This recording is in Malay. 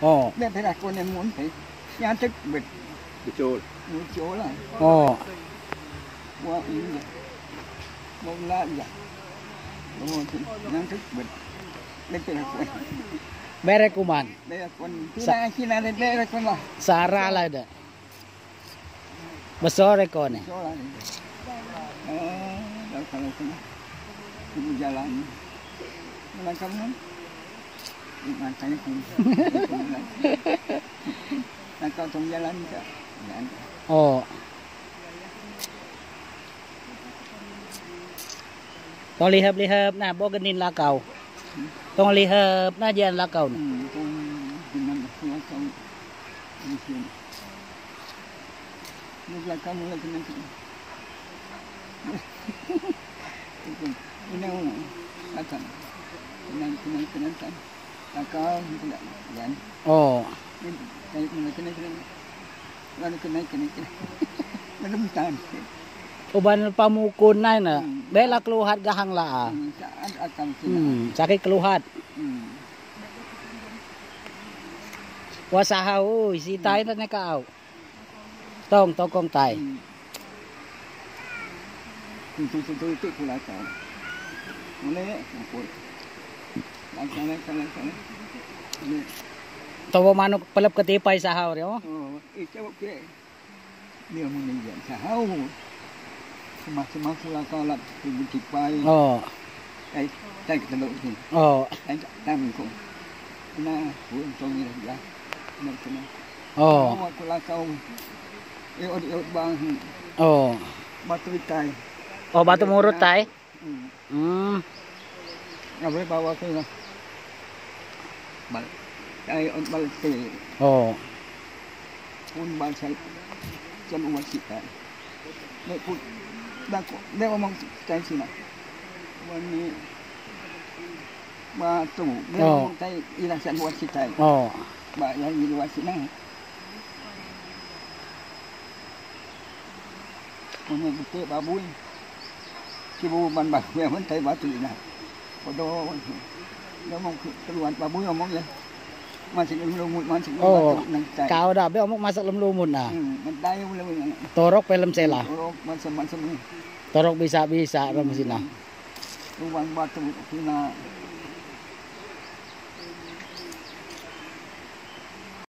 Nên thế là con em muốn phải nhà thức bịch Betul. chỗ là qua ý vậy bông lá vậy đúng không thì nhà thức bịch đây là con Bere kuman. đây là con khi nào đây là con là Sara lah ada. Besar ekor ni. chỗ là đó kalau kena jalan jalan kamu makanya nah kau tong jalan ke Tong lihap nah bo genin lah kau. Tong lihap nah jangan lah kau. tong dengan kau di sini ni belakang mulai kena ini datang kena akal tidak kan ini kena lalu kena belum tahan Uban pamukun na na. Bela keluhat gahang la. saat akan Sakit keluhat. Wasaha oi si tai na kau. Tong kong tai. Itu pula kau. Mulai pun. Langsung. Tawa manuk pelep ketipay sahaw rio. Itu okey. Dia meninggal sahaw. Semasa pula kau lap ketipai. Tai teluk ni. Tai kau. Nah, pun song ni dah. Nak kena. Pula kau. Bang. Batu tai. Batu murut tai. Apa bawa ke lah. Bal. Tai on bal te. Pun bal sai. Jam umat kita. Nek pun dah dia omong tai sini. Wani batu. Dia omong tai ilah san buat kita. Ba yang di luar sini. Punya betul babui. Kibu ban bak dia pun tai batu ni. Bodoh. Dia omong keluar babui omong ya. Masih lumut masih batu. Kau dah be omong masak lem lumut nah. Mentai boleh. Torok pelem sela. Torok macam ni. Torok bisa ram sini nah. Ruang batu kena